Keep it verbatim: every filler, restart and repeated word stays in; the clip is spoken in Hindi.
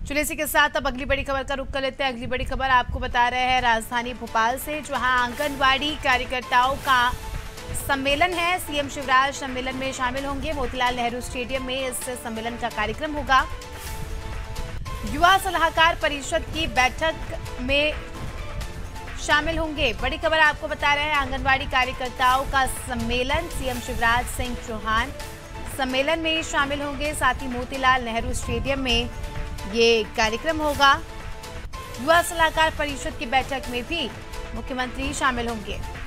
चलिए इसी के साथ अब अगली बड़ी खबर का रुख कर लेते हैं। अगली बड़ी खबर आपको बता रहे हैं राजधानी भोपाल से, जहां आंगनवाड़ी कार्यकर्ताओं का सम्मेलन है। सीएम शिवराज सम्मेलन में शामिल होंगे। मोतीलाल नेहरू स्टेडियम में इस सम्मेलन का कार्यक्रम होगा। युवा सलाहकार परिषद की बैठक में शामिल होंगे। बड़ी खबर आपको बता रहे हैं आंगनवाड़ी कार्यकर्ताओं का सम्मेलन। सीएम शिवराज सिंह चौहान सम्मेलन में शामिल होंगे। साथ ही मोतीलाल नेहरू स्टेडियम में ये कार्यक्रम होगा। युवा सलाहकार परिषद की बैठक में भी मुख्यमंत्री शामिल होंगे।